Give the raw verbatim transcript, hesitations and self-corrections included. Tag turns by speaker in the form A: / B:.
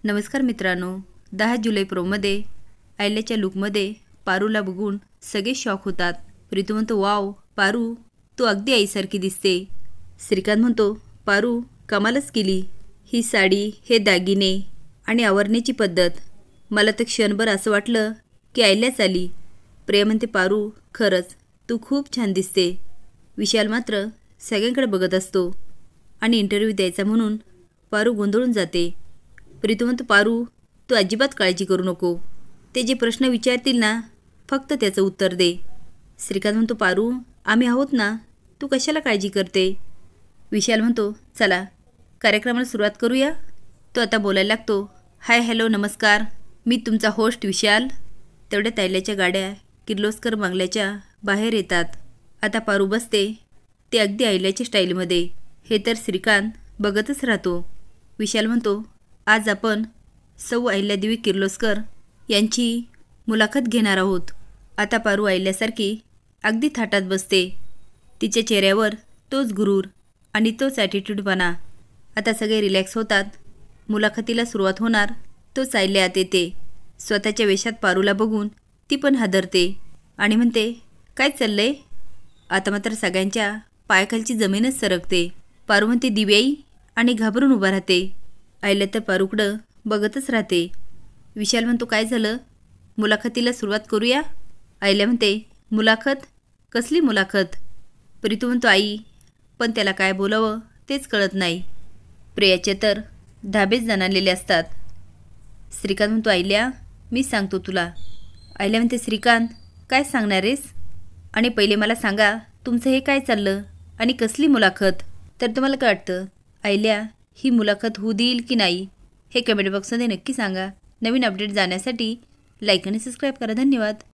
A: नमस्कार मित्रांनो, दहा जुलै प्रोमध्ये आयल्याच्या लुकमध्ये पारूला बघून सगळे शॉक होतात। प्रीतू म्हणतो, वाव पारू, तू अगदी आईसारखी दिसते। श्रीकांत म्हणतो, पारू कमालच केली, ही साडी, हे दागिने आणि आवरण्याची पद्धत, मला तर क्षणभर असं वाटलं की आयल्याच आली। प्रिया म्हणते, पारू खरंच तू खूप छान दिसते। विशाल मात्र सगळ्यांकडे बघत असतो आणि इंटरव्ह्यू द्यायचा म्हणून पारू गोंधळून जाते। प्रीतू म्हणतो, पारू तू अजिबात काळजी करू नको, ते जे प्रश्न विचारतील ना फक्त त्याचं उत्तर दे। श्रीकांत म्हणतो, पारू आम्ही आहोत ना, तू कशाला काळजी करते। विशाल म्हणतो, चला कार्यक्रमाला सुरुवात करूया। तो आता बोलायला लागतो, हाय हॅलो नमस्कार, मी तुमचा होस्ट विशाल। तेवढ्या आयल्याच्या गाड्या किर्लोस्कर बंगल्याच्या बाहेर येतात। आता पारू बसते, ते अगदी आयल्याच्या स्टाईलमध्ये। हे तर श्रीकांत बघतच राहतो। विशाल म्हणतो, आज आपण सौ अहिल्यादेवी किर्लोस्कर यांची मुलाखत घेणार आहोत। आता पारू आयल्यासारखी अगदी थाटात बसते, तिच्या चेहऱ्यावर तोच गुरूर आणि तोच ॲटिट्यूडपणा। आता सगळे रिलॅक्स होतात, मुलाखतीला सुरुवात होणार। तोच आयल्या आत येते, स्वतःच्या वेशात पारूला बघून ती पण हादरते आणि म्हणते, काय चाललंय। आता मात्र सगळ्यांच्या पायाखालची जमीनच सरकते। पारू म्हणते, दिव्याई, आणि घाबरून उभा राहते। आयल्या तर पारूकडं बघतच राहते। विशाल म्हणतो, काय झालं, मुलाखतीला सुरुवात करूया। आयल्या म्हणते, मुलाखत, कसली मुलाखत। प्रीतू म्हणतो, आई पण त्याला काय बोलावं तेच कळत नाही। प्रियाचे तर धाबेच जाणलेले असतात। श्रीकांत म्हणतो, आयल्या मी सांगतो तुला। आयल्या म्हणते, श्रीकांत काय सांगणार आहेस, आणि पहिले मला सांगा तुमचं हे काय चाललं आणि कसली मुलाखत। तर तुम्हाला काय वाटतं, आयल्या ही मुलाखत होऊ देईल की नाही, हे कमेंट बॉक्समध्ये नक्की सांगा। नवीन अपडेट जाण्यासाठी लाईक आणि सबस्क्राईब करा। धन्यवाद।